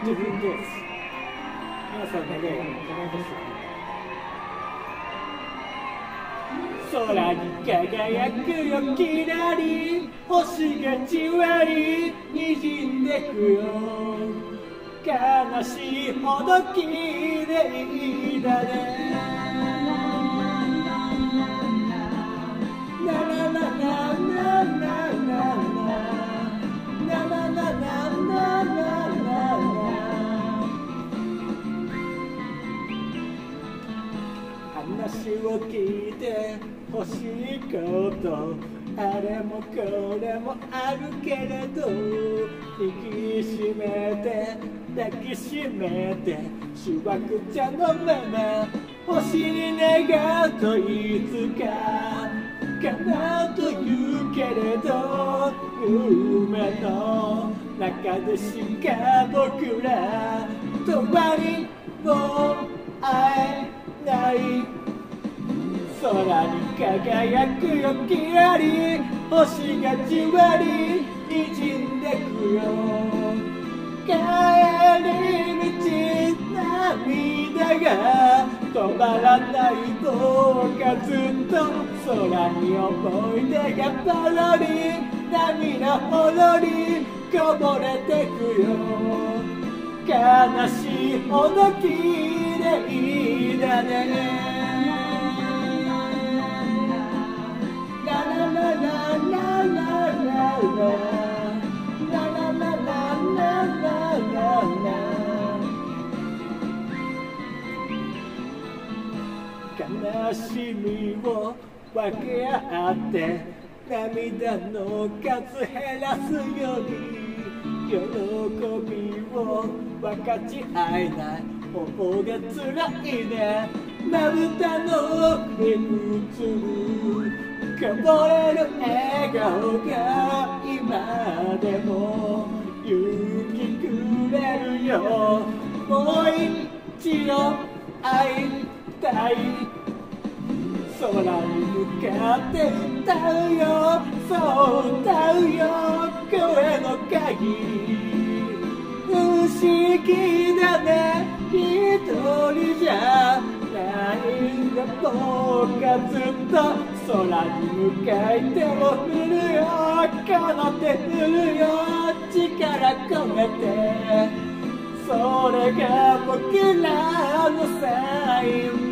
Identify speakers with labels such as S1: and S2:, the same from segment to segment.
S1: 自分です。皆さんの例を思い出す。空に輝くよきらり、星がじわり滲んでくよ。悲しいほど綺麗だね。話を聞いて欲しいことあれもこれもあるけれど、抱きしめて抱きしめてしわくちゃのまま星に願うといつか叶うというけれど、夢の中でしか僕ら共にも会えない。空に輝くよきらり、星がじわり滲んでくよ。帰り道涙が止まらない僕がずっと空に思い出がポロリ涙ほろりこぼれてくよ。悲しいほど綺麗だね。悲しみを分け合って涙の数減らすより喜びを分かち合えない方がつらいね。まぶたの上に映るこぼれる笑顔が今でも勇気くれるよ。もう一度会いたい。空に向かって歌うよ、そう歌うよ、声の鍵。不思議だね、一人じゃないんだ。僕がずっと空に向かい手を振るよ、この手振るよ、力込めて。それが僕らのサイン。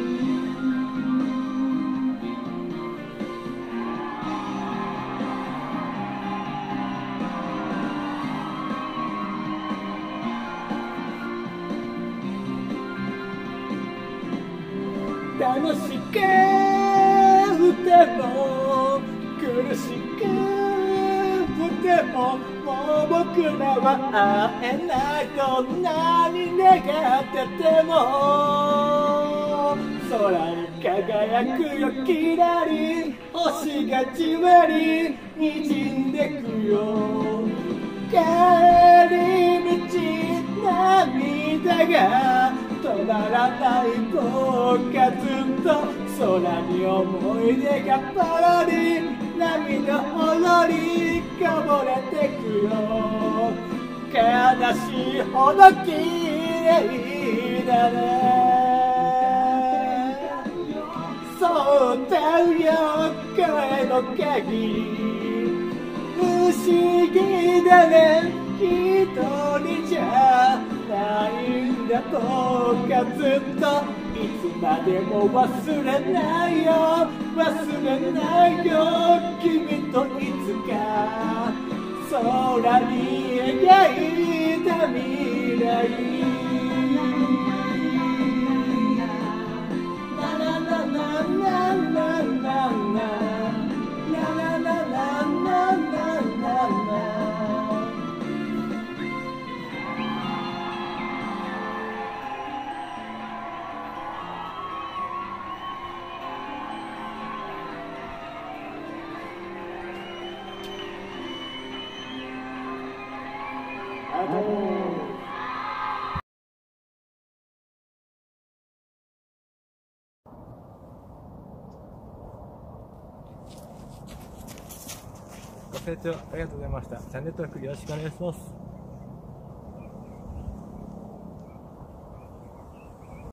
S1: 楽しくても苦しくてももう僕らは会えない。どんなに願ってても空に輝くよきらり、星がじわり滲んでくよ。帰り道涙が止まらない僕がずっと空に思い出がポロリ涙ほろりこぼれてくよ。悲しいほど綺麗だね。そう歌うよ、声の鍵。不思議だね、一人じゃないんだ。僕がずっといつまでも忘れないよ、忘れないよ。君といつか空に描いた未来。ご清聴ありがとうございました。チャンネル登録よろしくお願いします。